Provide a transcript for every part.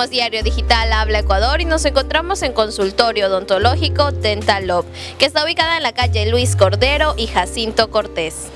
Somos Diario Digital Habla Ecuador y nos encontramos en Consultorio Odontológico Dental Lab, que está ubicada en la calle Luis Cordero y Jacinto Cortés.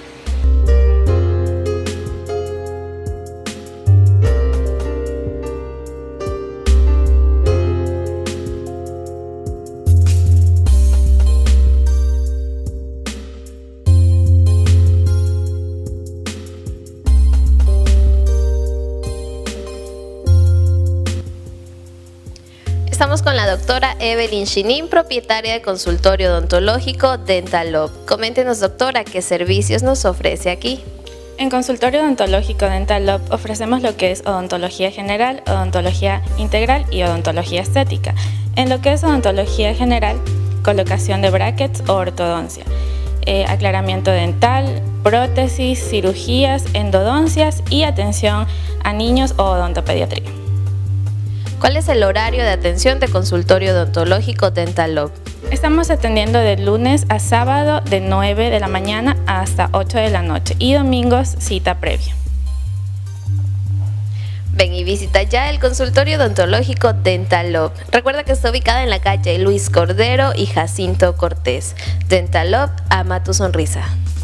Estamos con la doctora Evelyn Chinin, propietaria de Consultorio Odontológico Dental Lab. Coméntenos, doctora, ¿qué servicios nos ofrece aquí? En Consultorio Odontológico Dental Lab ofrecemos lo que es odontología general, odontología integral y odontología estética. En lo que es odontología general, colocación de brackets o ortodoncia, aclaramiento dental, prótesis, cirugías, endodoncias y atención a niños o odontopediatría. ¿Cuál es el horario de atención de Consultorio Odontológico Dental Lab? Estamos atendiendo de lunes a sábado de 9 de la mañana hasta 8 de la noche y domingos cita previa. Ven y visita ya el Consultorio Odontológico Dental Lab. Recuerda que está ubicada en la calle Luis Cordero y Jacinto Cortés. Dental Lab, ama tu sonrisa.